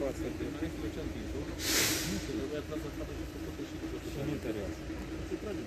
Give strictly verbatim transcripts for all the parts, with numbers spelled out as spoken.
față de ce ce-am zis-o. Nu știu, trebuia tras în față și să făcut și cu ce în interior. Se trage.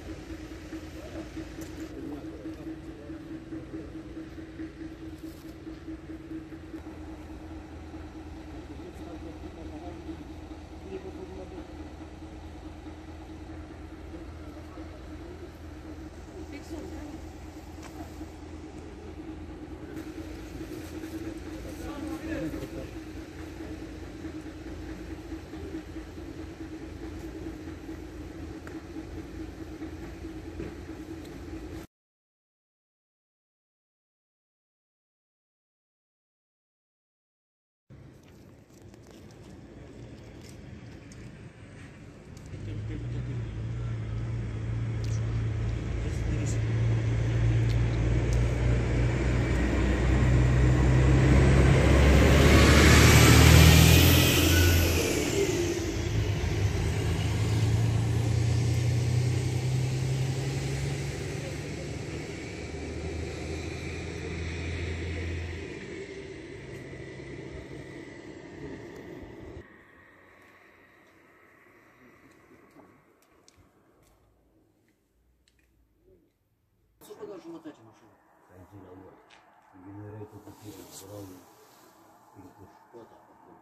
Băga jumătate mașină. Aici la urmă. Vine reitul cu tine, vreau pincuș. Tot acolo.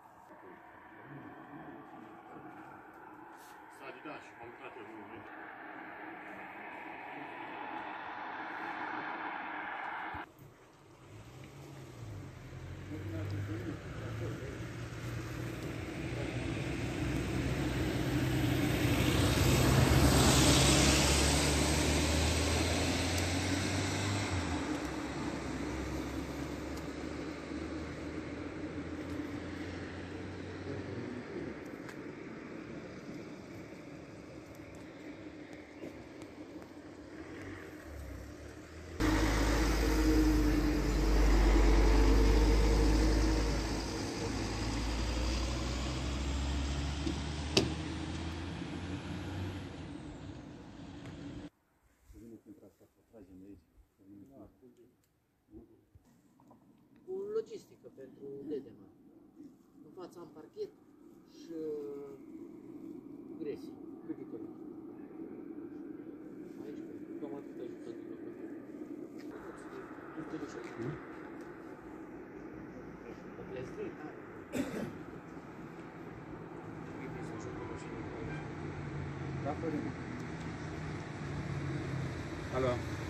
S-a ridicat și am intrat eu în Cu logistică pentru Dedema. În fața am parchet și gresi. Cât e tot? Aici, Cam atât ajută din lucru. Nu te duci. o plezări, Da, Florin. Alo.